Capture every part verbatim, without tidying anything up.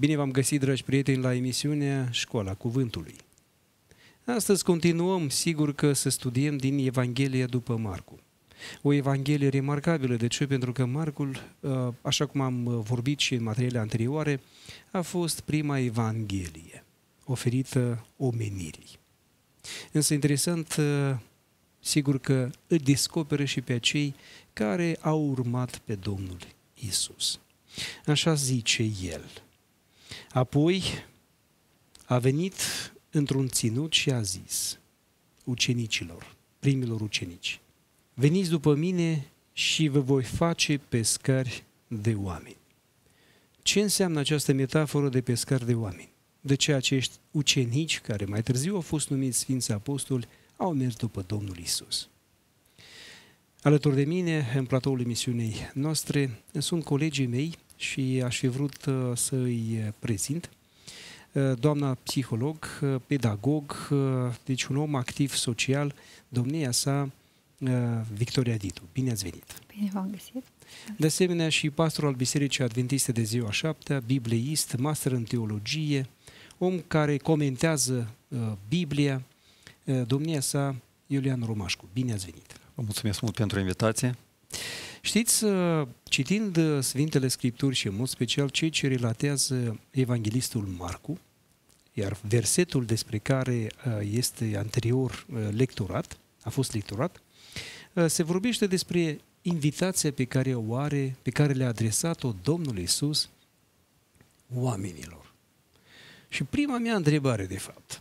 Bine v-am găsit, dragi prieteni, la emisiunea Școala Cuvântului. Astăzi continuăm, sigur că să studiem din Evanghelia după Marcu. O Evanghelie remarcabilă. De ce? Pentru că Marcul, așa cum am vorbit și în materiile anterioare, a fost prima Evanghelie oferită omenirii. Însă interesant, sigur că îi descoperă și pe cei care au urmat pe Domnul Iisus. Așa zice el. Apoi a venit într-un ținut și a zis ucenicilor, primilor ucenici: veniți după mine și vă voi face pescari de oameni. Ce înseamnă această metaforă de pescari de oameni? De ce acești ucenici, care mai târziu au fost numiți Sfinți Apostoli, au mers după Domnul Iisus? Alături de mine, în platoul emisiunii noastre, sunt colegii mei și aș fi vrut să îi prezint. Doamna psiholog, pedagog, deci un om activ social, domnia sa, Victoria Ditu. Bine ați venit! Bine v-am găsit! De asemenea și pastor al Bisericii Adventiste de Ziua Șaptea, bibleist, master în teologie, om care comentează Biblia, domnia sa, Iulian Romașcu. Bine ați venit! Vă mulțumesc mult pentru invitație! Știți, citind Sfintele Scripturi și în mod special cei ce relatează evanghelistul Marcu, iar versetul despre care este anterior lecturat, a fost lecturat, se vorbește despre invitația pe care o are, pe care le-a adresat-o Domnul Iisus oamenilor. Și prima mea întrebare, de fapt,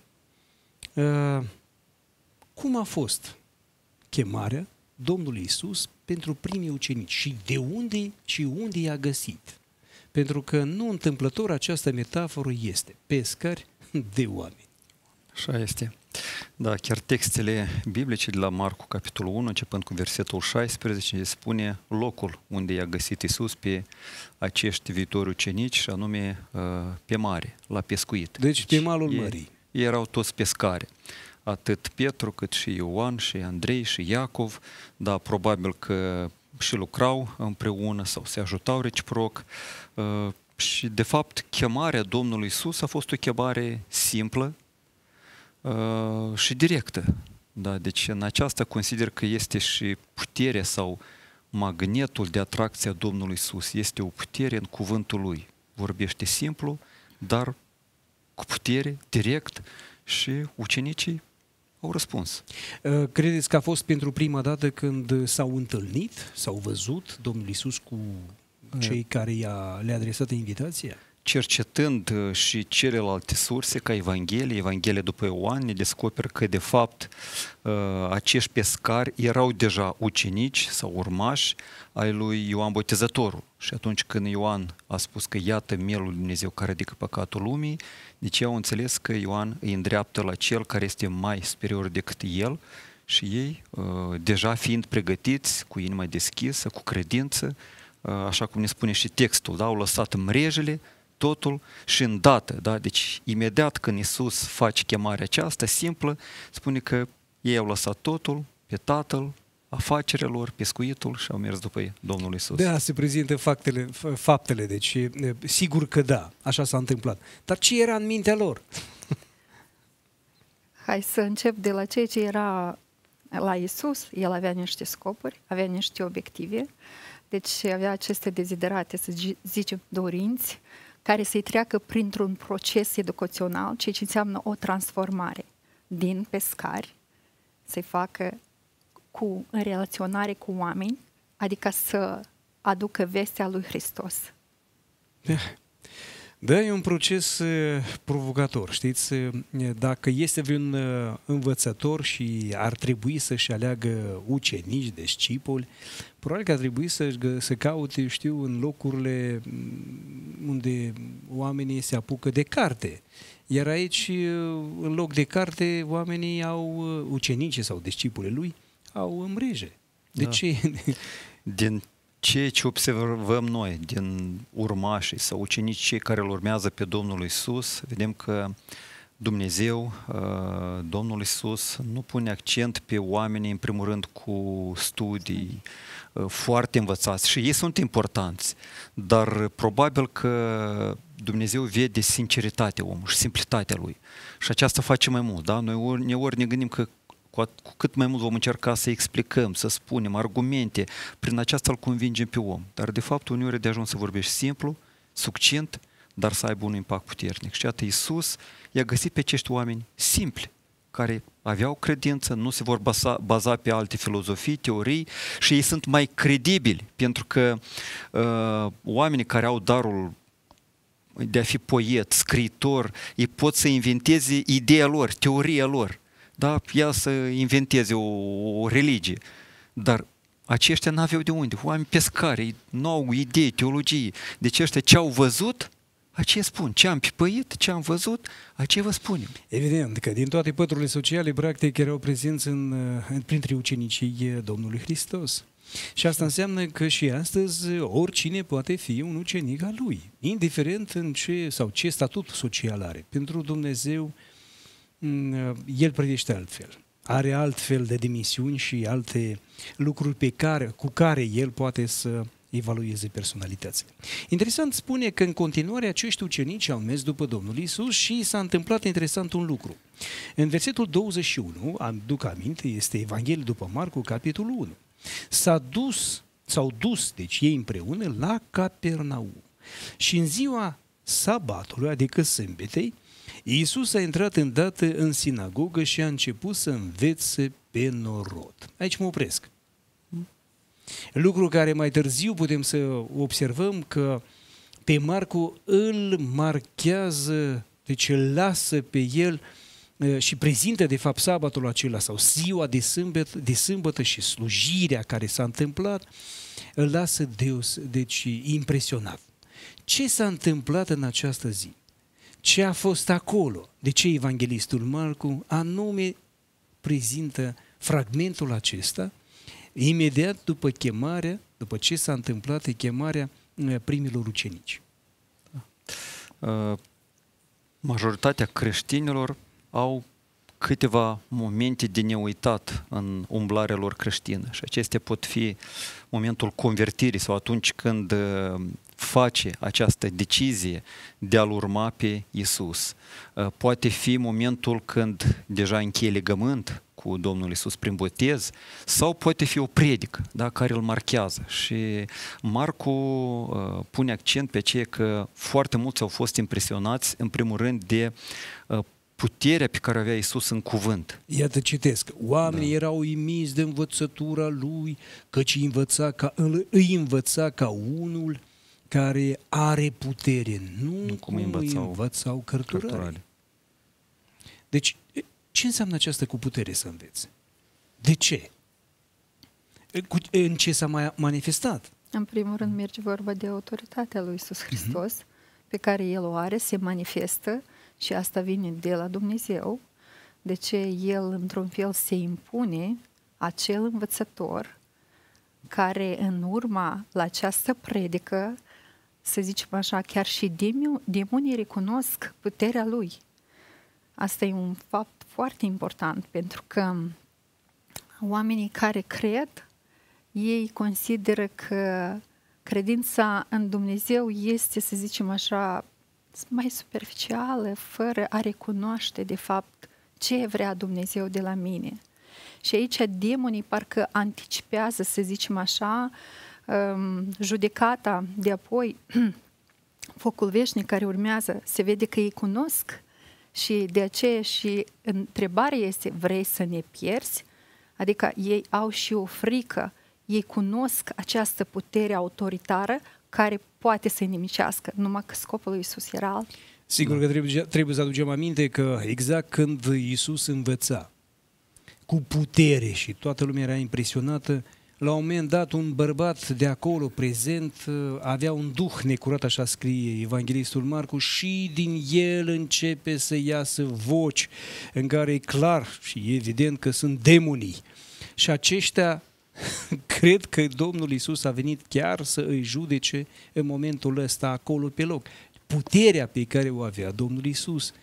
cum a fost chemarea Domnului Iisus pentru primii ucenici și de unde și unde i-a găsit? Pentru că nu întâmplător această metaforă este pescari de oameni. Așa este. Da, chiar textele biblice de la Marcu, capitolul unu, începând cu versetul șaisprezece, spune locul unde i-a găsit Iisus pe acești viitori ucenici, și anume pe mare, la pescuit. Deci pe malul ei, mării. Ei erau toți pescari. Atât Petru, cât și Ioan, și Andrei, și Iacov, da, probabil că și lucrau împreună sau se ajutau reciproc. Și, de fapt, chemarea Domnului Iisus a fost o chemare simplă și directă. Da, deci, în aceasta consider că este și puterea sau magnetul de atracție a Domnului Iisus. Este o putere în cuvântul Lui. Vorbește simplu, dar cu putere, direct, și ucenicii au răspuns. Credeți că a fost pentru prima dată când s-au întâlnit, s-au văzut Domnul Iisus cu cei care i-a, le-a adresat invitația? Cercetând și celelalte surse, ca Evanghelie, Evanghelia după Ioan, ne descoperă că, de fapt, acești pescari erau deja ucenici sau urmași ai lui Ioan Botezătorul. Și atunci când Ioan a spus că iată mielul lui Dumnezeu care ridică păcatul lumii, deci ei au înțeles că Ioan îi îndreaptă la cel care este mai superior decât el, și ei, deja fiind pregătiți, cu inima deschisă, cu credință, așa cum ne spune și textul, da, au lăsat mrejele, totul, și îndată, da, deci imediat când Iisus face chemarea aceasta simplă, spune că ei au lăsat totul pe Tatăl, afacerea lor, pescuitul, și au mers după Domnul Iisus. Da, se prezintă faptele, faptele, deci sigur că da, așa s-a întâmplat. Dar ce era în mintea lor? Hai să încep de la ceea ce era la Iisus. El avea niște scopuri, avea niște obiective, deci avea aceste deziderate, să zicem, dorinți, care să-i treacă printr-un proces educațional, ceea ce înseamnă o transformare din pescari, să-i facă cu, în relaționare cu oameni, adică să aducă vestea lui Hristos. Da, e un proces provocator, știți, dacă este vreun învățător și ar trebui să-și aleagă ucenici, discipoli, probabil că ar trebui să, să caute, știu, în locurile unde oamenii se apucă de carte. Iar aici, în loc de carte, oamenii au, ucenicii sau discipolii lui, au mreje. De da. ce? Din ceea ce observăm noi din urmașii sau ucenicii care îl urmează pe Domnul Iisus, vedem că Dumnezeu, Domnul Iisus, nu pune accent pe oamenii, în primul rând, cu studii foarte învățați și ei sunt importanți, dar probabil că Dumnezeu vede sinceritatea omului și simplitatea lui și aceasta face mai mult, da? Noi uneori ne gândim că cu cât mai mult vom încerca să explicăm, să spunem argumente, prin aceasta îl convingem pe om, dar de fapt uneori e de ajuns să vorbești simplu, succint, dar să aibă un impact puternic. Și iată, Iisus i-a găsit pe acești oameni simpli, care aveau credință, nu se vor baza, baza pe alte filozofii, teorii și ei sunt mai credibili, pentru că uh, oamenii care au darul de a fi poet, scriitor, ei pot să inventeze ideea lor, teoria lor, da? Ea să inventeze o, o religie, dar aceștia n-aveau de unde, oameni pescari, nu au idei, teologii, deci ăștia ce au văzut, aceea spun, ce am pipăit, ce am văzut, aceea vă spunem. Evident că din toate păturile sociale, practic, erau prezenți în, în, printre ucenicii Domnului Hristos. Și asta înseamnă că și astăzi oricine poate fi un ucenic al lui, indiferent în ce sau ce statut social are. Pentru Dumnezeu, El privește altfel. Are altfel de dimensiuni și alte lucruri pe care, cu care El poate să evalueze personalitățile. Interesant spune că în continuare acești ucenici au mers după Domnul Iisus și s-a întâmplat interesant un lucru. În versetul douăzeci și unu, am duc aminte, este Evanghelia după Marcu, capitolul unu. S-a dus, s-au dus, deci ei împreună, la Capernaum. Și în ziua sabatului, adică sâmbetei, Iisus a intrat îndată în sinagogă și a început să învețe pe norod. Aici mă opresc. Lucru care mai târziu putem să observăm că pe Marcu îl marchează, deci îl lasă pe el și prezintă de fapt sabatul acela sau ziua de sâmbătă, de sâmbătă și slujirea care s-a întâmplat, îl lasă deos, deci impresionat. Ce s-a întâmplat în această zi? Ce a fost acolo? De ce evanghelistul Marcu anume prezintă fragmentul acesta imediat după chemarea, după ce s-a întâmplat chemarea primilor ucenici? Majoritatea creștinilor au câteva momente de neuitat în umblarea lor creștină și acestea pot fi momentul convertirii sau atunci când face această decizie de a-L urma pe Iisus. Poate fi momentul când deja încheie legământ cu Domnul Iisus prin botez sau poate fi o predică, da, care îl marchează. Și Marcu uh, pune accent pe aceea că foarte mulți au fost impresionați în primul rând de uh, puterea pe care avea Iisus în cuvânt. Iată, citesc. Oamenii da. erau uimiți de învățătura lui, căci îi învăța ca, îi învăța ca unul care are putere, nu, nu cum, cum învățau, îi învățau cărturare. Deci, ce înseamnă această cu putere să înveți? De ce? În ce s-a manifestat? În primul rând merge vorba de autoritatea lui Iisus Hristos, uh-huh. pe care El o are, se manifestă și asta vine de la Dumnezeu. De ce El, într-un fel, se impune acel învățător care, în urma la această predică, să zicem așa, chiar și demonii recunosc puterea Lui. Asta e un fapt foarte important, pentru că oamenii care cred, ei consideră că credința în Dumnezeu este, să zicem așa, mai superficială, fără a recunoaște, de fapt, ce vrea Dumnezeu de la mine. Și aici demonii parcă anticipează, să zicem așa, judecata de apoi, focul veșnic care urmează, se vede că ei cunosc și de aceea și întrebarea este, vrei să ne pierzi? Adică ei au și o frică, ei cunosc această putere autoritară care poate să-i nimicească, numai că scopul lui Iisus era alt. Sigur că trebuie, trebuie să aducem aminte că exact când Iisus învăța cu putere și toată lumea era impresionată, la un moment dat un bărbat de acolo prezent avea un duh necurat, așa scrie evanghelistul Marcu, și din el începe să iasă voci în care e clar și evident că sunt demonii. Și aceștia cred că Domnul Iisus a venit chiar să îi judece în momentul ăsta acolo pe loc. Puterea pe care o avea Domnul Iisus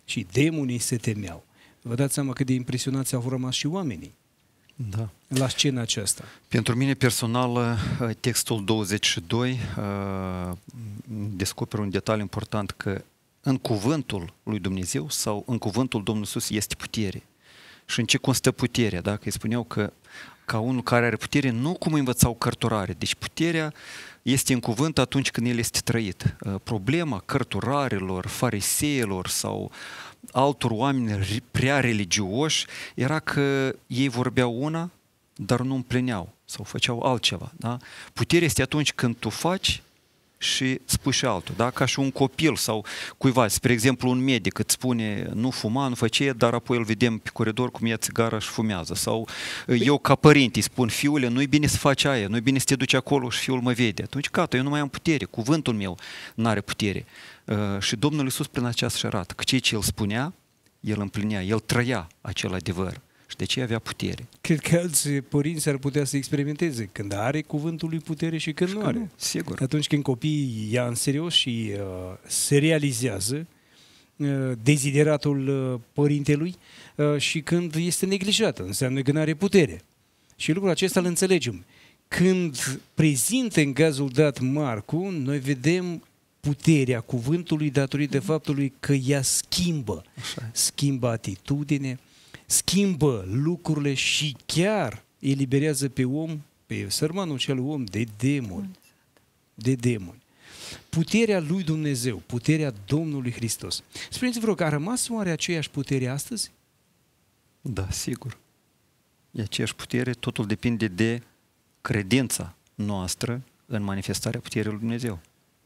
și demonii se temeau. Vă dați seama cât de impresionați au rămas și oamenii Da. la scena aceasta. Pentru mine personal, textul douăzeci și doi descoperă un detaliu important, că în cuvântul lui Dumnezeu sau în cuvântul Domnului Iisus este putere. Și în ce constă puterea? Dacă îi spuneau că ca unul care are putere, nu cum învățau cărturare. Deci puterea este în cuvânt atunci când el este trăit. Problema cărturarilor, fariseilor sau altor oameni prea religioși era că ei vorbeau una, dar nu împlineau sau făceau altceva. Da? Puterea este atunci când tu faci și spui și altul, da? Ca și un copil sau cuiva, spre exemplu un medic îți spune nu fuma, nu face, dar apoi îl vedem pe coridor cum ia țigara și fumează. Sau eu ca părinte îi spun, fiule, nu-i bine să faci aia, nu-i bine să te duci acolo și fiul mă vede. Atunci, gata, eu nu mai am putere, cuvântul meu n-are putere. Uh, și Domnul Iisus prin aceasta și arată că ceea ce El spunea, El împlinea, El trăia acel adevăr. Și de ce avea putere? Cred că alți părinți ar putea să experimenteze când are cuvântul lui putere și când Și nu că are. nu, sigur. Atunci când copiii ia în serios și uh, se realizează uh, dezideratul uh, părintelui uh, și când este neglijat, înseamnă că nu are putere. Și lucrul acesta îl înțelegem. Când prezintă în cazul dat Marcu, noi vedem puterea cuvântului datorită faptului că ea schimbă. Așa. Schimbă atitudine, schimbă lucrurile și chiar eliberează pe om, pe sărmanul cel om, de demoni. De demoni. Puterea lui Dumnezeu, puterea Domnului Hristos. Spuneți-vă rog, a rămas oare aceeași putere astăzi? Da, sigur. E aceeași putere, totul depinde de credința noastră în manifestarea puterii lui Dumnezeu.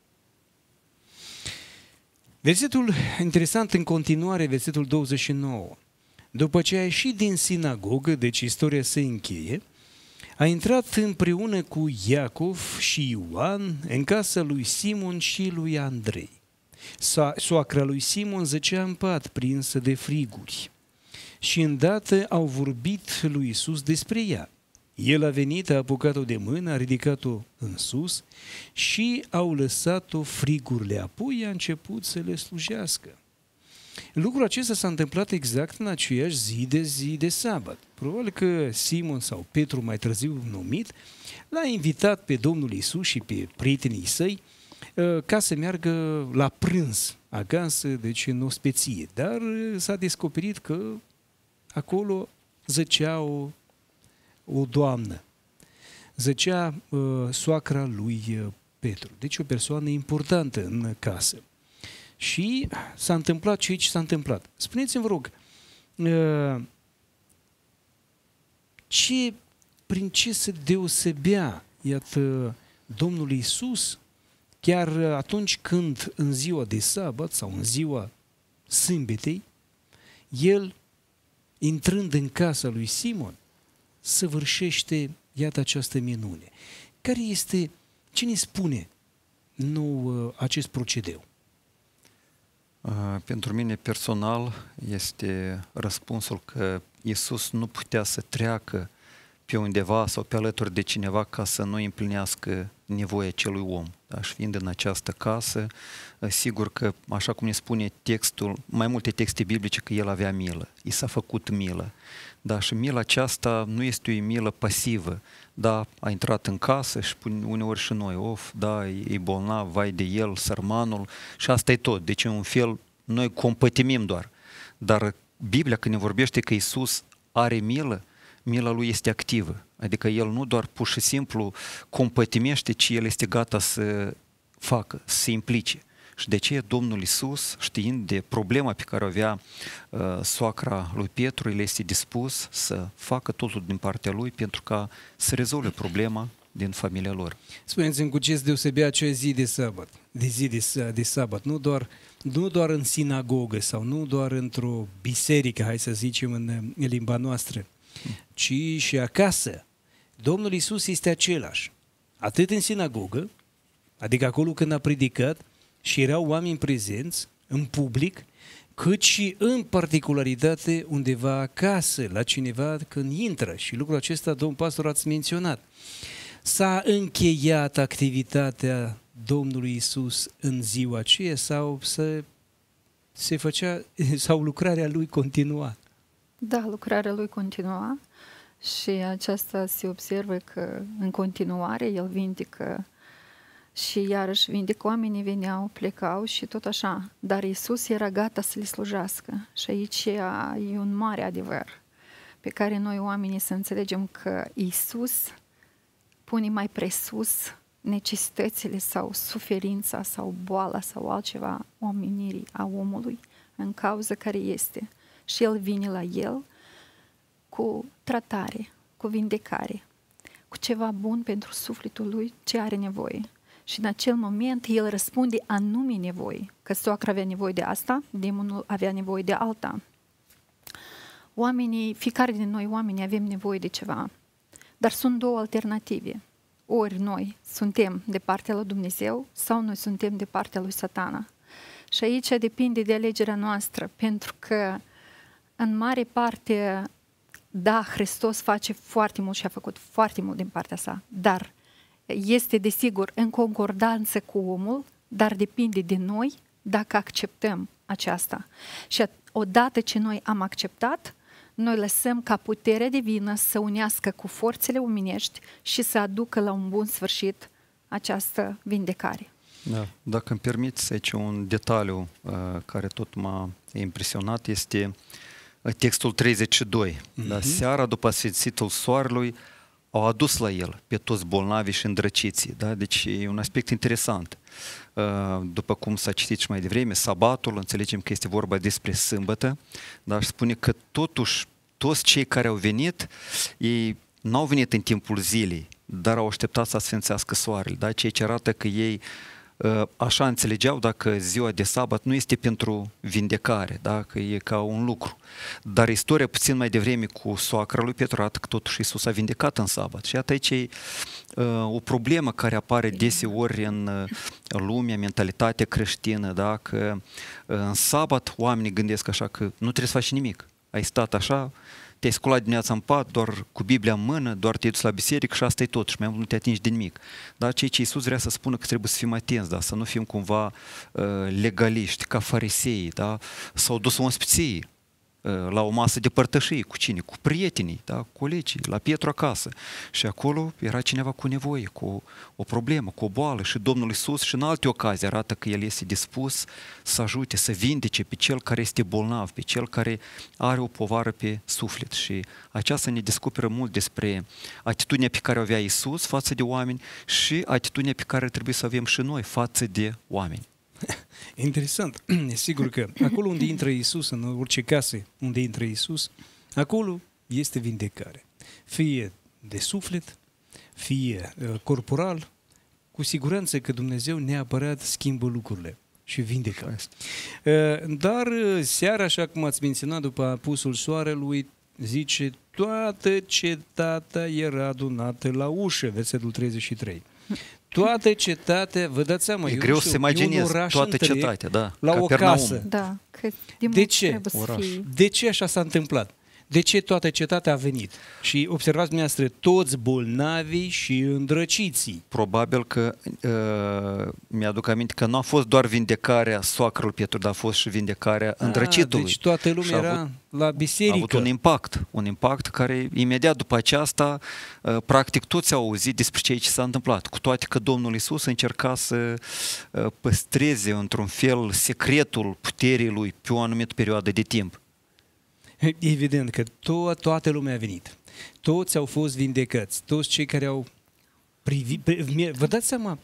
Versetul interesant în continuare, versetul douăzeci și nouă. După ce a ieșit din sinagogă, deci istoria se încheie, a intrat împreună cu Iacov și Ioan în casa lui Simon și lui Andrei. Soacra lui Simon zăcea în pat, prinsă de friguri. Și îndată au vorbit lui Iisus despre ea. El a venit, a apucat-o de mână, a ridicat-o în sus și au lăsat-o frigurile. Apoi a început să le slujească. Lucrul acesta s-a întâmplat exact în aceeași zi de zi de sabat. Probabil că Simon sau Petru, mai târziu numit, l-a invitat pe Domnul Iisus și pe prietenii săi ca să meargă la prânz acasă, deci în ospeție. Dar s-a descoperit că acolo zăcea o, o doamnă. Zăcea uh, soacra lui Petru. Deci o persoană importantă în casă. Și s-a întâmplat ceea ce s-a întâmplat. Spuneți-mi, vă rog, ce, prin ce se deosebea, iată, Domnul Iisus, chiar atunci când în ziua de sabat sau în ziua sâmbetei, El, intrând în casa lui Simon, săvârșește, iată, această minune. Care este, ce ne spune nou acest procedeu? Pentru mine personal este răspunsul că Iisus nu putea să treacă pe undeva sau pe alături de cineva ca să nu împlinească nevoia acelui om. Da? Și fiind în această casă, sigur că, așa cum ne spune textul, mai multe texte biblice, că El avea milă, I s-a făcut milă. Da, și mila aceasta nu este o milă pasivă. Da, a intrat în casă și uneori și noi, of, da, e bolnav, vai de el, sărmanul, și asta e tot. Deci, în un fel, noi compătimim doar. Dar Biblia, când ne vorbește că Iisus are milă, mila lui este activă. Adică El nu doar pur și simplu compătimește, ci El este gata să facă, să se implice. Și de ce Domnul Iisus, știind de problema pe care o avea uh, soacra lui Petru, El este dispus să facă totul din partea Lui pentru ca să rezolve problema din familia lor. Spuneți-mi cu ce se deosebea acea zi de sabat, de zi de, de sabat, nu doar, nu doar în sinagogă sau nu doar într-o biserică, hai să zicem în, în limba noastră, ci și acasă. Domnul Iisus este același, atât în sinagogă, adică acolo când a predicat, și erau oameni prezenți în public, cât și în particularitate undeva acasă, la cineva când intră. Și lucrul acesta, domn pastor, ați menționat. S-a încheiat activitatea Domnului Iisus în ziua aceea sau se, se făcea, sau lucrarea lui continua. Da, lucrarea lui continua și aceasta se observă că în continuare el vindecă și iarăși vindecă, oamenii veneau, plecau și tot așa. Dar Iisus era gata să le slujească și aici e un mare adevăr pe care noi oamenii să înțelegem că Iisus pune mai presus necesitățile sau suferința sau boala sau altceva omenirii a omului în cauza care este. Și El vine la el cu tratare, cu vindecare, cu ceva bun pentru sufletul lui ce are nevoie. Și în acel moment El răspunde anume nevoie, că soacra avea nevoie de asta, demonul avea nevoie de alta. Oamenii, fiecare din noi oamenii avem nevoie de ceva, dar sunt două alternative. Ori noi suntem de partea lui Dumnezeu sau noi suntem de partea lui Satana. Și aici depinde de alegerea noastră, pentru că în mare parte, da, Hristos face foarte mult și a făcut foarte mult din partea sa, dar este desigur în concordanță cu omul, dar depinde de noi dacă acceptăm aceasta. Și odată ce noi am acceptat, noi lăsăm ca puterea divină să unească cu forțele omenești și să aducă la un bun sfârșit această vindecare. Da. Dacă îmi permiți, aici un detaliu uh, care tot m-a impresionat este textul treizeci și doi. Mm-hmm. Da, seara după sfințitul soarelui au adus la el pe toți bolnavii și îndrăciții. Da? Deci e un aspect interesant. După cum s-a citit și mai devreme, sabatul, înțelegem că este vorba despre sâmbătă, dar spune că totuși toți cei care au venit, ei n-au venit în timpul zilei, dar au așteptat să sfințească soarele. Da? Ceea ce arată că ei așa înțelegeau dacă ziua de sabat nu este pentru vindecare, da? Că e ca un lucru. Dar istoria puțin mai devreme cu soacra lui Petru arată că totuși Iisus a vindecat în sabat. Și iată aici e o problemă care apare deseori în lumea, mentalitatea creștină, da? Că în sabat oamenii gândesc așa că nu trebuie să faci nimic. Ai stat așa, te-ai sculat dimineața în pat, doar cu Biblia în mână, doar te-ai dus la biserică și asta e tot și mai mult nu te atingi de nimic. Dar ceea ce Iisus vrea să spună că trebuie să fim atenți, da? Să nu fim cumva uh, legaliști, ca farisei, da? S-au dus ospiții uh, la o masă de părtășie, cu cine? Cu prietenii, da? Cu colegii, la Petru acasă. Și acolo era cineva cu nevoie, cu o problemă, cu o boală și Domnul Iisus și în alte ocazii arată că El este dispus să ajute, să vindece pe cel care este bolnav, pe cel care are o povară pe suflet. Și aceasta ne descoperă mult despre atitudinea pe care o avea Iisus față de oameni și atitudinea pe care trebuie să avem și noi față de oameni. Interesant. E sigur că acolo unde intră Iisus, în orice casă unde intră Iisus, acolo este vindecare. Fie de suflet, fie uh, corporal, cu siguranță că Dumnezeu neapărat schimbă lucrurile și vindecă. Uh, dar uh, seara, așa cum ați menționat, după apusul soarelui, zice, toată cetatea era adunată la ușă, versetul treizeci și trei. Toată cetatea, vă dați seama, e greu să imaginezi toată cetatea, da, la o casă. Da, că de, de ce? Fie. De ce așa s-a întâmplat? De ce toată cetatea a venit? Și observați dumneavoastră, toți bolnavii și îndrăciții. Probabil că uh, mi-aduc aminte că nu a fost doar vindecarea soacrului Petru, dar a fost și vindecarea a, îndrăcitului. Deci toată lumea era avut, la biserică. A avut un impact, un impact care imediat după aceasta, uh, practic toți au auzit despre ceea ce s-a întâmplat. Cu toate că Domnul Iisus încerca să uh, păstreze într-un fel secretul puterii lui pe o anumită perioadă de timp. Evident că to- toată lumea a venit. Toți au fost vindecați. Toți cei care au privit... Vă dați seama,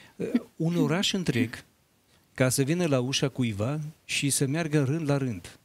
un oraș întreg ca să vină la ușa cuiva și să meargă rând la rând.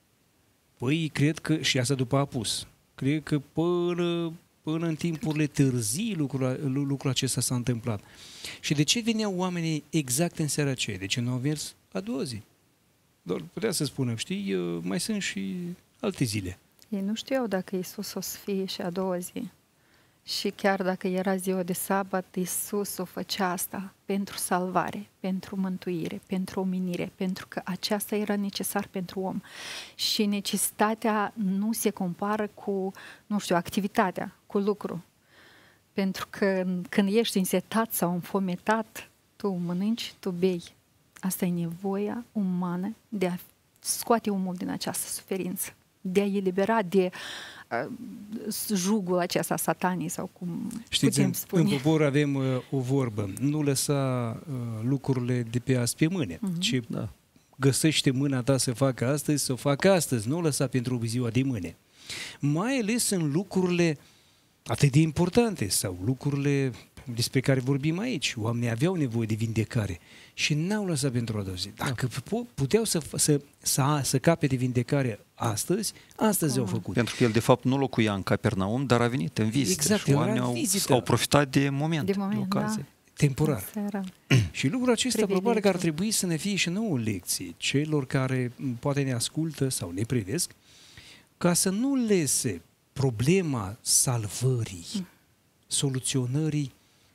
Păi, cred că, și asta după apus, cred că până, până în timpurile târzii lucrul, lucrul acesta s-a întâmplat. Și de ce veneau oamenii exact în seara aceea? De ce nu au mers a doua zi? Doar putea să spunem, știi, mai sunt și alte zile. Ei nu știau dacă Iisus o să fie și a doua zi. Și chiar dacă era ziua de sabat, Iisus o făcea asta pentru salvare, pentru mântuire, pentru omenire, pentru că aceasta era necesar pentru om. Și necesitatea nu se compară cu, nu știu, activitatea, cu lucru. Pentru că când ești însetat sau înfometat, tu mănânci, tu bei. Asta e nevoia umană de a scoate omul din această suferință, de a elibera de uh, jugul acesta satanii sau cum Știți, putem în, spune. în popor avem uh, o vorbă, nu lăsa uh, lucrurile de pe azi pe mâine, uh-huh. ci da. găsește mâna ta să facă astăzi, să o facă astăzi, nu o lăsa pentru ziua de mâine. Mai ales în lucrurile atât de importante sau lucrurile despre care vorbim aici. Oamenii aveau nevoie de vindecare și n-au lăsat pentru a doua zi. Dacă puteau să, să, să, să capete vindecare astăzi, astăzi oh. au făcut. Pentru că el de fapt nu locuia în Capernaum, dar a venit în vizită exact, și oamenii au, au profitat de moment, de, moment, de ocazie. Da. Temporar. Și lucrul acesta probabil că ar trebui să ne fie și nouă lecție celor care poate ne ascultă sau ne privesc, ca să nu lese problema salvării, mm. soluționării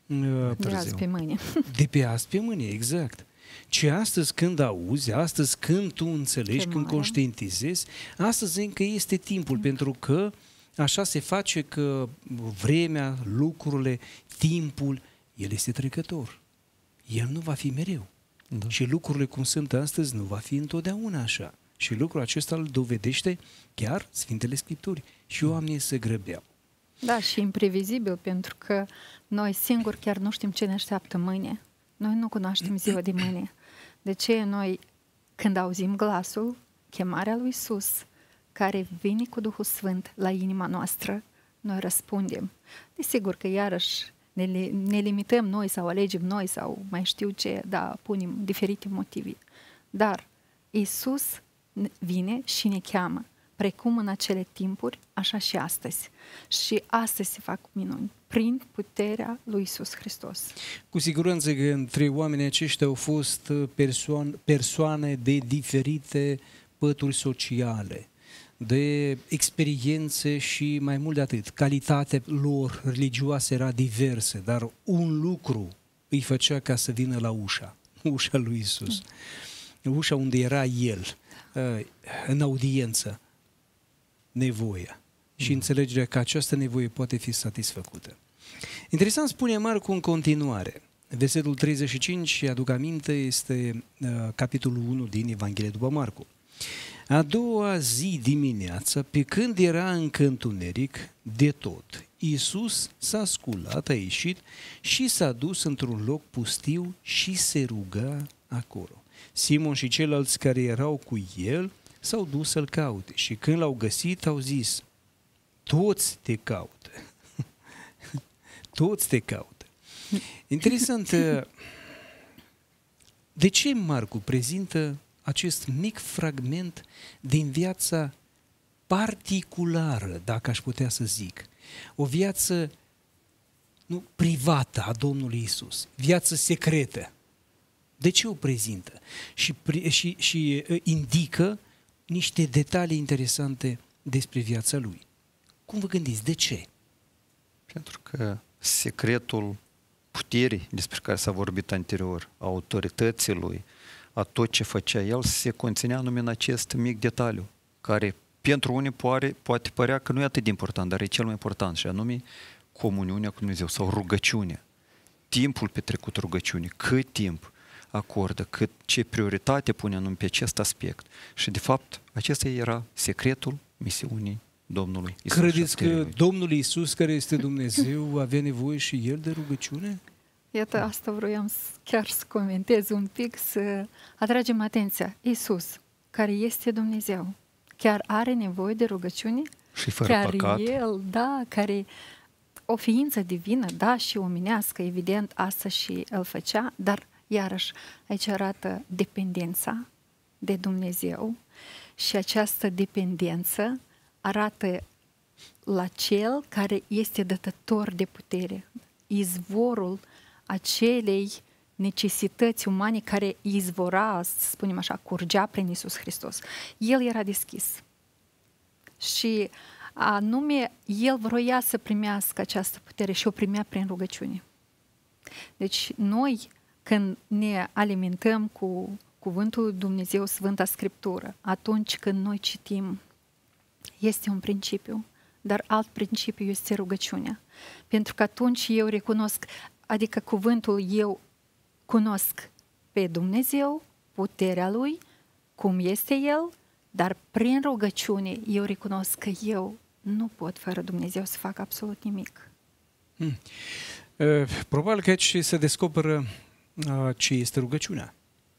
de azi pe mâine. De pe azi pe mâine, exact. Ci astăzi când auzi, astăzi când tu înțelegi, când conștientizezi, astăzi încă este timpul, mm. pentru că așa se face că vremea, lucrurile, timpul, el este trecător. El nu va fi mereu. Da. Și lucrurile cum sunt astăzi nu va fi întotdeauna așa. Și lucrul acesta îl dovedește chiar Sfintele Scripturi. Și oamenii se grăbeau. Da, și imprevizibil, pentru că noi singuri chiar nu știm ce ne așteaptă mâine. Noi nu cunoaștem ziua de mâine. De ce noi, când auzim glasul, chemarea lui Iisus, care vine cu Duhul Sfânt la inima noastră, noi răspundem. Desigur că iarăși ne, ne limităm noi sau alegem noi sau mai știu ce, da, punem diferite motive. Dar Iisus vine și ne cheamă, precum în acele timpuri, așa și astăzi. Și astăzi se fac minuni, prin puterea lui Iisus Hristos. Cu siguranță că între oamenii aceștia au fost persoane, persoane de diferite pături sociale, de experiențe și mai mult de atât. Calitatea lor religioasă era diversă, dar un lucru îi făcea ca să vină la ușa, ușa lui Iisus. Mm. Ușa unde era El, în audiență, nevoia și mm. înțelegerea că această nevoie poate fi satisfăcută. Interesant spune Marcu în continuare, versetul treizeci și cinci, aduc aminte, este uh, capitolul unu din Evanghelia după Marcu. A doua zi dimineața, pe când era încă întuneric de tot, Iisus s-a sculat, a ieșit și s-a dus într-un loc pustiu și se ruga acolo. Simon și ceilalți care erau cu el s-au dus să-l caute și când l-au găsit au zis, toți te caută. Toți te caută. Interesant, de ce Marcu prezintă acest mic fragment din viața particulară, dacă aș putea să zic, o viață nu, privată a Domnului Iisus, viață secretă. De ce o prezintă? Și, și, și indică niște detalii interesante despre viața lui. Cum vă gândiți? De ce? Pentru că secretul puterii despre care s-a vorbit anterior, a autorității lui, a tot ce făcea el, se conținea numai în acest mic detaliu, care pentru unii poate, poate părea că nu e atât de important, dar e cel mai important, și anume comuniunea cu Dumnezeu sau rugăciunea. Timpul petrecut rugăciune, cât timp acordă, cât, ce prioritate pune anume pe acest aspect. Și de fapt, acesta era secretul misiunii Domnului Iisus. Credeți că Domnul Iisus, care este Dumnezeu, avea nevoie și El de rugăciune? Iată, asta vroiam chiar să comentez un pic, să atragem atenția. Iisus, care este Dumnezeu, chiar are nevoie de rugăciune? Și fără chiar păcat. El, da, care o ființă divină, da, și omenească, evident, asta și El făcea, dar iarăși aici arată dependența de Dumnezeu și această dependență arată la Cel care este dătător de putere, izvorul acelei necesități umane care izvora, să spunem așa, curgea prin Iisus Hristos. El era deschis și anume El vroia să primească această putere și o primea prin rugăciune. Deci noi, când ne alimentăm cu Cuvântul lui Dumnezeu, Sfânta Scriptură, atunci când noi citim, este un principiu, dar alt principiu este rugăciunea. Pentru că atunci eu recunosc, adică cuvântul, eu cunosc pe Dumnezeu, puterea Lui, cum este El Dar prin rugăciune eu recunosc că eu nu pot fără Dumnezeu să fac absolut nimic. Hmm. Probabil că aici se descoperă ce este rugăciunea.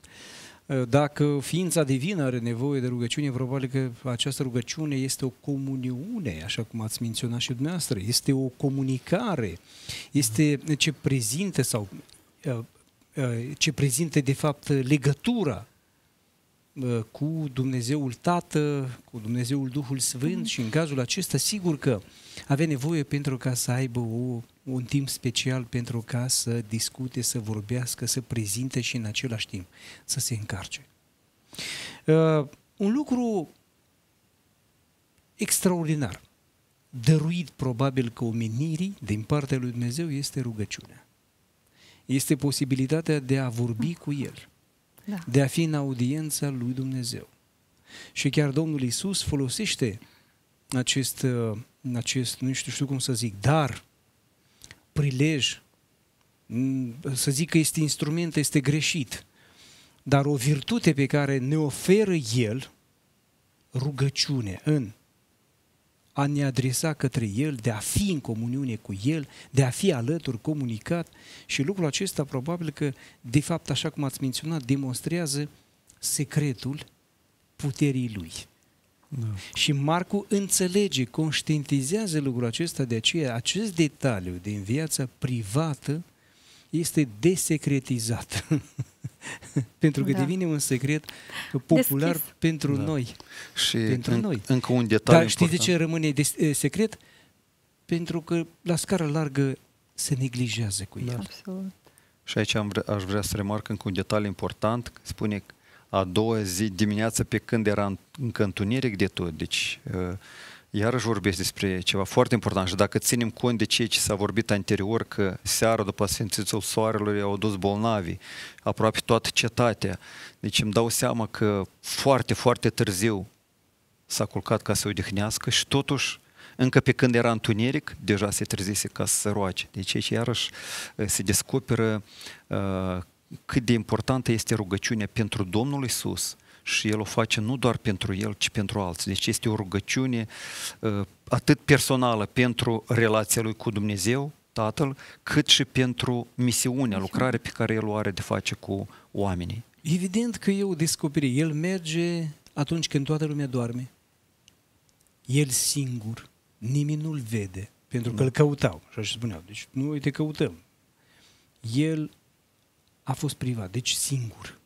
Dacă ființa divină are nevoie de rugăciune, probabil că această rugăciune este o comuniune, așa cum ați menționat și dumneavoastră, este o comunicare, este ce prezintă sau ce prezintă de fapt legătura cu Dumnezeul Tată, cu Dumnezeul Duhul Sfânt și în cazul acesta sigur că avea nevoie pentru ca să aibă o, un timp special pentru ca să discute, să vorbească, să prezinte și în același timp să se încarce. Uh, un lucru extraordinar, dăruit probabil că omenirii din partea lui Dumnezeu este rugăciunea. Este posibilitatea de a vorbi cu El. Da. De a fi în audiența lui Dumnezeu. Și chiar Domnul Iisus folosește acest, acest, nu știu, știu cum să zic, dar, prilej, să zic că este instrument, este greșit, dar o virtute pe care ne oferă El, rugăciune în a ne adresa către El, de a fi în comuniune cu El, de a fi alături, comunicat și lucrul acesta probabil că, de fapt, așa cum ați menționat, demonstrează secretul puterii Lui. Da. Și Marcu înțelege, conștientizează lucrul acesta, de aceea acest detaliu din viața privată este desecretizat. Pentru că da. devine un secret popular Deschis. pentru da. noi. Și pentru în, noi. încă un detaliu Dar știți de ce rămâne de, secret? Pentru că la scară largă se neglijează cu el. Da. Absolut. Și aici am vre, aș vrea să remarc încă un detaliu important. Spune că a doua zi, dimineața, pe când era încă întuneric de tot. Deci, iarăși vorbesc despre ceva foarte important și dacă ținem cont de ceea ce s-a vorbit anterior, că seara după Sfințitul Soarelui au dus bolnavi, aproape toată cetatea. Deci îmi dau seama că foarte, foarte târziu s-a culcat ca să odihnească și totuși, încă pe când era întuneric, deja se trezise ca să se roage. Deci aici iarăși se descoperă uh, cât de importantă este rugăciunea pentru Domnul Iisus. Și El o face nu doar pentru El, ci pentru alții. Deci este o rugăciune uh, atât personală pentru relația Lui cu Dumnezeu, Tatăl, cât și pentru misiunea, lucrarea pe care El o are de face cu oamenii. Evident că e o descoperire. El merge atunci când toată lumea doarme. El singur, nimeni nu-L vede, pentru că Îl căutau, așa și spuneau. Deci noi te căutăm. El a fost privat, deci singur.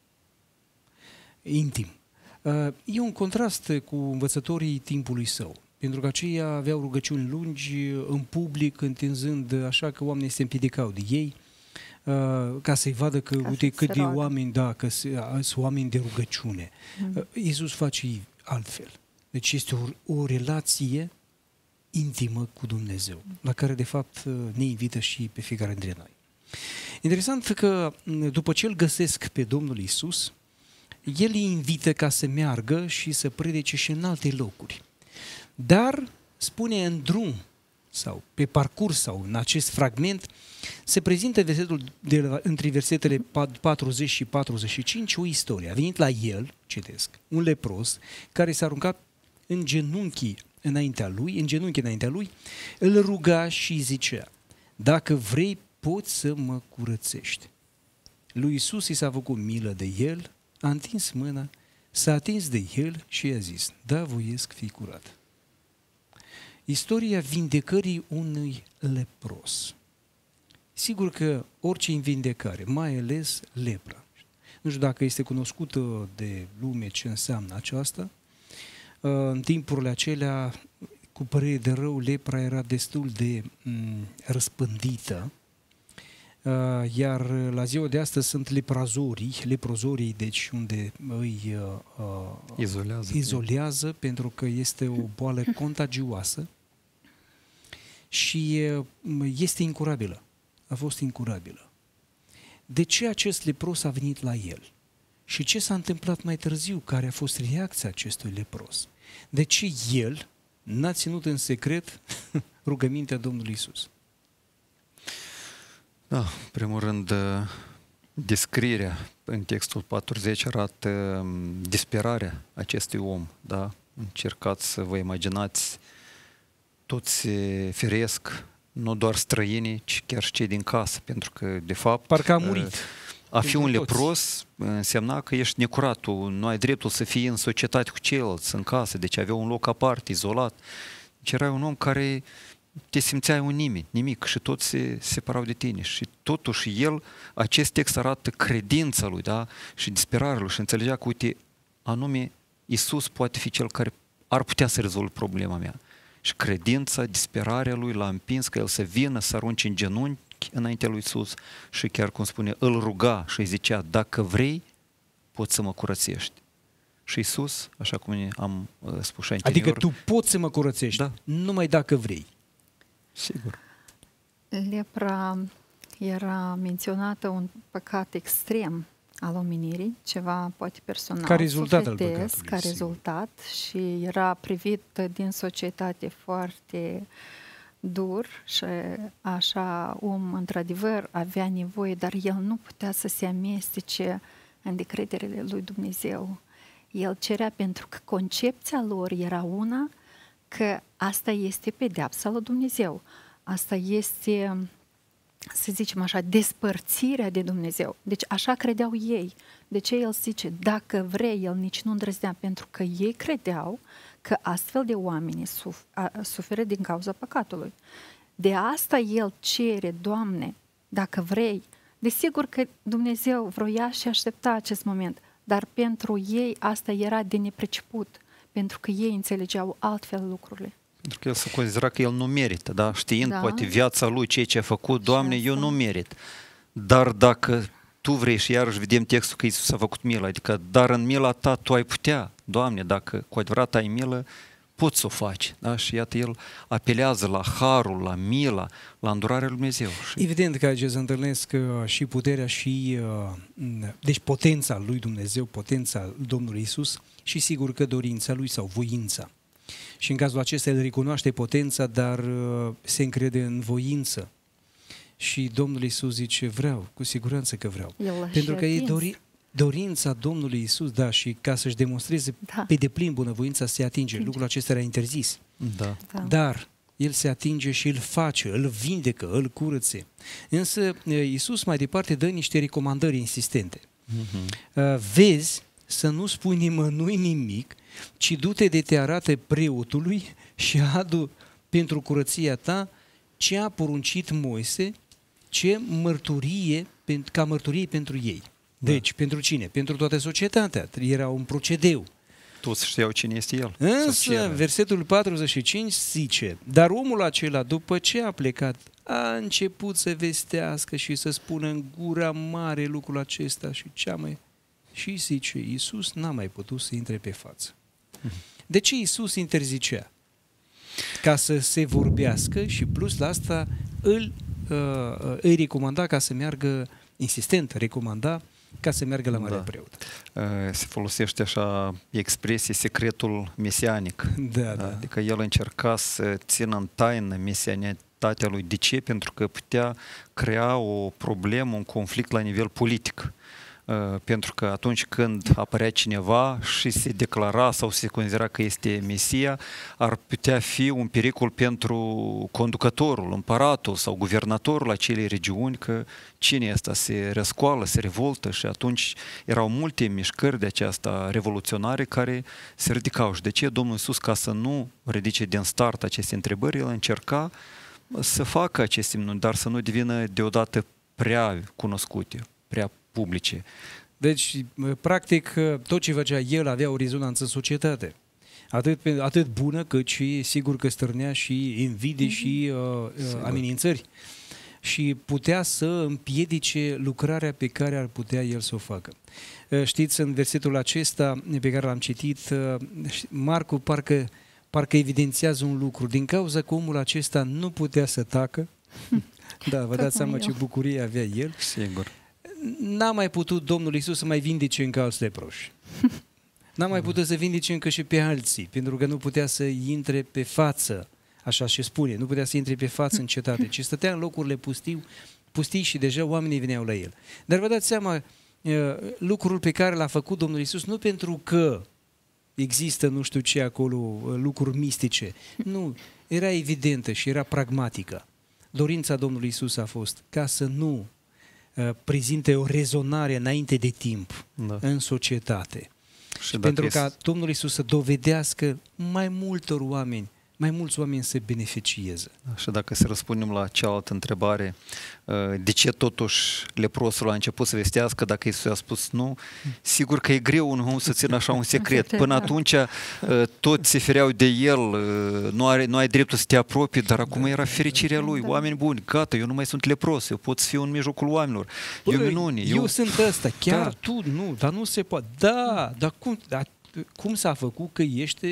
Intim. E un contrast cu învățătorii timpului său, pentru că aceia aveau rugăciuni lungi în public, întinzând așa că oamenii se împiedicau de ei, ca să-i vadă că, ca uite, cât de roagă. oameni, da, că sunt oameni de rugăciune. Mm. Iisus face altfel. Deci este o, o relație intimă cu Dumnezeu, la care, de fapt, ne invită și pe fiecare dintre noi. Interesant că, după ce îl găsesc pe Domnul Iisus, El îi invită ca să meargă și să predice și în alte locuri. Dar, spune în drum sau pe parcurs sau în acest fragment, se prezintă versetul de la, între versetele patruzeci și patruzeci și cinci o istorie. A venit la el, citesc, un lepros care s-a aruncat în genunchi înaintea lui, în genunchi înaintea lui, îl ruga și zicea: dacă vrei, poți să mă curățești. Lui Iisus i s-a făcut milă de el, a întins mâna, s-a atins de el și i-a zis: da, voiesc, fi curat. Istoria vindecării unui lepros. Sigur că orice vindecare, mai ales lepra. Nu știu dacă este cunoscută de lume ce înseamnă aceasta. În timpurile acelea, cu părere de rău, lepra era destul de m- răspândită. Iar la ziua de astăzi sunt leprazorii, leprozorii, deci unde îi uh, izolează, izolează pentru că este o boală contagioasă și este incurabilă. A fost incurabilă. De ce acest lepros a venit la el? Și ce s-a întâmplat mai târziu? Care a fost reacția acestui lepros? De ce el n-a ținut în secret rugămintea Domnului Iisus? Da, în primul rând, Descrierea în textul patruzeci arată disperarea acestui om, da? Încercați să vă imaginați, toți feresc, nu doar străinii, ci chiar și cei din casă, pentru că, de fapt, parcă a murit. A fi un lepros însemna că ești necurat, tu nu ai dreptul să fii în societate cu ceilalți, în casă, deci avea un loc aparte, izolat. Deci era un om care te simțeai un nimeni, nimic, și toți se separau de tine. Și totuși el, acest text arată credința lui, da? Și disperarea lui, și înțelegea că, uite, anume, Iisus poate fi cel care ar putea să rezolve problema mea. Și credința, disperarea lui l-a împins că el să vină, să arunce în genunchi înaintea lui Iisus și chiar, cum spune, îl ruga și îi zicea, dacă vrei, poți să mă curățești. Și Iisus, așa cum am spus și anterior... Adică tu poți să mă curățești, da, numai dacă vrei. Sigur. Lepra era menționată un păcat extrem al omenirii, ceva poate personal, ca rezultat al sufletesc, păcatului, ca sigur. rezultat, și era privit din societate foarte dur și așa om într-adevăr avea nevoie, dar el nu putea să se amestece în decretele lui Dumnezeu. El cerea, pentru că concepția lor era una, că asta este pedeapsa lui Dumnezeu. Asta este, să zicem așa, despărțirea de Dumnezeu. Deci așa credeau ei. De ce el zice, dacă vrei, el nici nu îndrăznea, pentru că ei credeau că astfel de oameni suf- suferă din cauza păcatului. De asta el cere, Doamne, dacă vrei. Desigur că Dumnezeu vroia și aștepta acest moment, dar pentru ei asta era de nepriceput, pentru că ei înțelegeau altfel lucrurile. Pentru că el se considera că el nu merită, da? Știind Da. poate viața lui, ceea ce a făcut, Doamne, Și eu asta. nu merit. Dar dacă tu vrei, și iarăși vedem textul că Iisus a făcut milă, adică, dar în mila ta tu ai putea, Doamne, dacă cu adevărat ai milă, poți să o faci. Da? Și iată, el apelează la harul, la mila, la îndurarea lui Dumnezeu. Și... Evident că aici se întâlnesc uh, și puterea și, uh, deci potența lui Dumnezeu, potența Domnului Iisus și sigur că dorința lui sau voința. Și în cazul acesta el recunoaște potența, dar uh, se încrede în voință. Și Domnul Iisus zice, vreau, cu siguranță că vreau. El Pentru că e atins. dori, dorința Domnului Iisus, da, și ca să-și demonstreze Da. pe deplin bunăvoința se atinge. Atinge. Lucrul acesta era interzis. Da. Da. Dar el se atinge și îl face, îl vindecă, îl curățe. Însă Iisus mai departe dă niște recomandări insistente. Uh-huh. Vezi să nu spui nimănui nimic, ci du-te de te arată preotului și adu pentru curăția ta ce a poruncit Moise, ce mărturie, ca mărturie pentru ei. Deci, da. Pentru cine? Pentru toată societatea. Era un procedeu. Toți știau cine este el. Însă, versetul patruzeci și cinci zice, dar omul acela, după ce a plecat, a început să vestească și să spună în gura mare lucrul acesta și cea mai... Și zice, Iisus n-a mai putut să intre pe față. De ce Iisus interzicea? Ca să se vorbească și plus la asta îl, uh, îi recomanda ca să meargă, insistent recomanda, ca să meargă la marea da. preot. Se folosește așa expresie secretul mesianic. Da, da. Adică el încerca să țină în taină mesianitatea lui. De ce? Pentru că putea crea o problemă, un conflict la nivel politic. Pentru că atunci când apărea cineva și se declara sau se considera că este Mesia, ar putea fi un pericol pentru conducătorul, împăratul sau guvernatorul acelei regiuni, că cine ăsta se răscoală, se revoltă, și atunci erau multe mișcări de aceasta revoluționare care se ridicau. Și de ce Domnul Iisus, ca să nu ridice din start aceste întrebări, el încerca să facă aceste minuni, dar să nu devină deodată prea cunoscute, prea publice. Deci, practic, tot ce făcea el avea o rezonanță în societate. Atât, atât bună, cât și, sigur că stârnea și invidii mm-hmm. și uh, amenințări. Și putea să împiedice lucrarea pe care ar putea el să o facă. Știți, în versetul acesta pe care l-am citit, Marcu parcă, parcă evidențiază un lucru. Din cauza că omul acesta nu putea să tacă, da, vă dați seama ce bucurie avea el. Sigur. N-a mai putut Domnul Iisus să mai vindece încă alți leproși. N-a mai putut să vindece încă și pe alții, pentru că nu putea să intre pe față, așa se spune, nu putea să intre pe față în cetate, ci stătea în locurile pustiu pustii și deja oamenii veneau la el. Dar vă dați seama, lucrul pe care l-a făcut Domnul Iisus nu pentru că există nu știu ce acolo, lucruri mistice. Nu, era evidentă și era pragmatică. Dorința Domnului Iisus a fost ca să nu uh, prezinte o rezonare înainte de timp da. în societate. Și pentru ca Domnul Iisus să dovedească mai multor oameni, mai mulți oameni să beneficieze. Și dacă să răspundem la cealaltă întrebare, de ce totuși leprosul a început să vestească dacă Iisus a spus nu? Sigur că e greu un om să țină așa un secret. Până atunci toți se fereau de el, nu, are, nu ai dreptul să te apropii, dar acum era fericirea lui. Oameni buni, gata, eu nu mai sunt lepros, eu pot să fiu în mijlocul oamenilor. Bă, eu minune. Eu, eu sunt ăsta, chiar da. tu, nu, dar nu se poate. Da, dar cum, dar cum s-a făcut că ești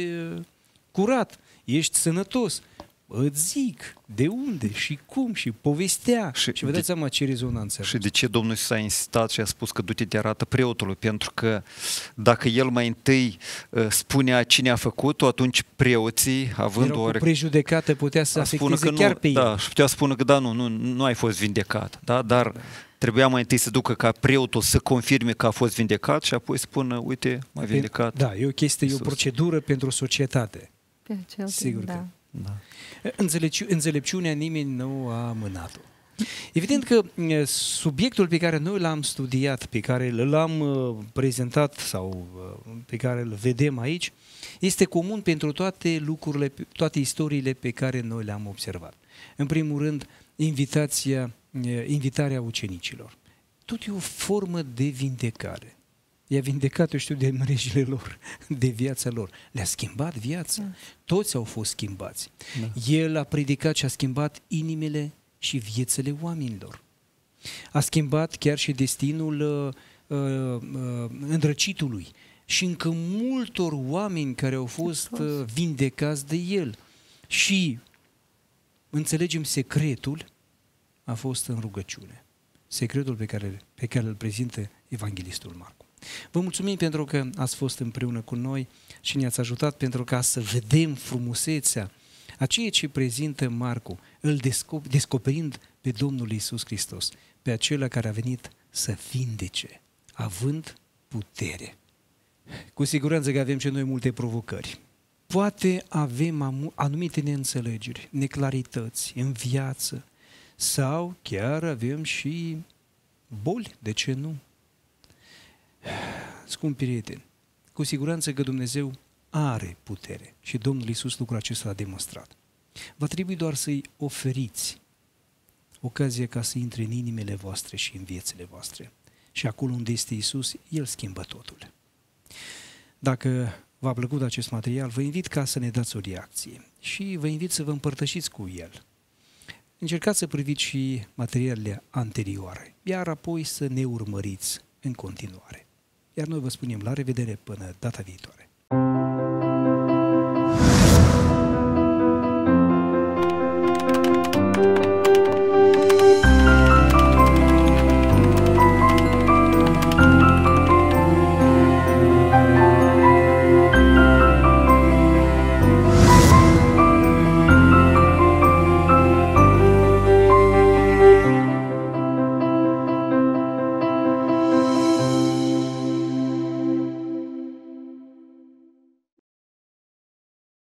curat? Ești sănătos. Îți zic de unde și cum și povestea. Și, și vă dați seama ce rezonanță. Și de ce Domnul Iisus a insistat și a spus că du-te te arată preotului? Pentru că dacă el mai întâi uh, spunea cine a făcut-o, atunci preoții, având Erau o cu prejudecată, putea să afecteze că chiar nu, pe el. Da, și putea spune că da, nu, nu, nu ai fost vindecat. Da? Dar da. trebuia mai întâi să ducă ca preotul să confirme că a fost vindecat și apoi spună, uite, m-a vindecat. Da, e o chestie, Iisus. E o procedură pentru societate. Pe cel Sigur da. că. Da. Înțelepciu- înțelepciunea nimeni nu a amânat-o. Evident că subiectul pe care noi l-am studiat, pe care l-am prezentat sau pe care îl vedem aici, este comun pentru toate lucrurile, toate istoriile pe care noi le-am observat. În primul rând, invitația, invitarea ucenicilor. Tot e o formă de vindecare. I-a vindecat, eu știu, de mrejile lor, de viața lor. Le-a schimbat viața. Da. Toți au fost schimbați. Da. El a predicat și a schimbat inimile și viețile oamenilor. A schimbat chiar și destinul uh, uh, îndrăcitului și încă multor oameni care au fost uh, vindecați de el. Și înțelegem secretul a fost în rugăciune. Secretul pe care, pe care îl prezintă evanghelistul Marcu. Vă mulțumim pentru că ați fost împreună cu noi și ne-ați ajutat pentru ca să vedem frumusețea a ceea ce prezintă Marcu, îl descop- descoperind pe Domnul Iisus Hristos, pe acela care a venit să vindece, având putere. Cu siguranță că avem și noi multe provocări. Poate avem anumite neînțelegeri, neclarități în viață sau chiar avem și boli, de ce nu? Scumpi prieteni, cu siguranță că Dumnezeu are putere și Domnul Iisus lucrul acesta a demonstrat. Va trebui doar să-i oferiți ocazia ca să intre în inimile voastre și în viețile voastre. Și acolo unde este Iisus, El schimbă totul. Dacă v-a plăcut acest material, vă invit ca să ne dați o reacție și vă invit să vă împărtășiți cu el. Încercați să priviți și materialele anterioare, iar apoi să ne urmăriți în continuare. Iar noi vă spunem la revedere până data viitoare.